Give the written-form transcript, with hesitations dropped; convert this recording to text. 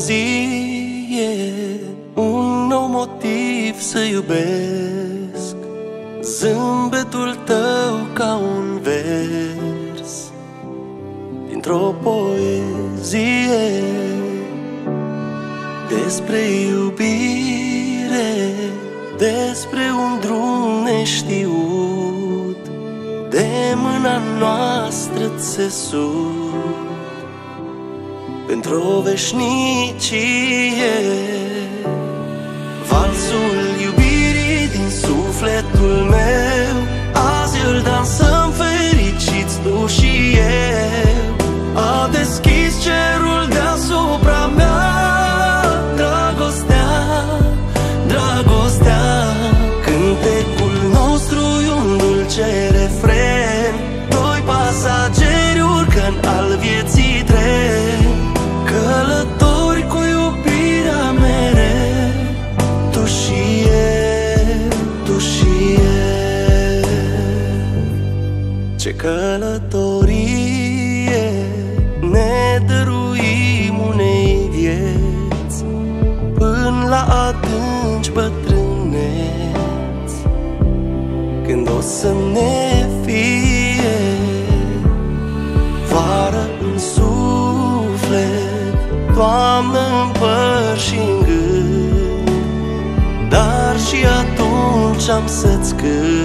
poezie, un nou motiv să iubesc. Zâmbetul tău ca un vers dintr-o poezie despre iubire, despre un drum neștiut, de mâna noastră țesut pentru-o veșnicie. Valsul iubirii din sufletul meu, azi îl dansăm fericiți tu și eu. A deschis cerul deasupra mea, dragostea, dragostea. Cântecul nostru e un dulce refren, doi pasageri urcă-n al vieții tren, călători cu iubirea mereu, tu și eu, tu și eu. Ce călătorie ne dăruim unei vieți, până la adânci bătrâneți, când o să ne fie vară în suflet, toamnă în păr și-n gând, dar și atunci am să-ți cânt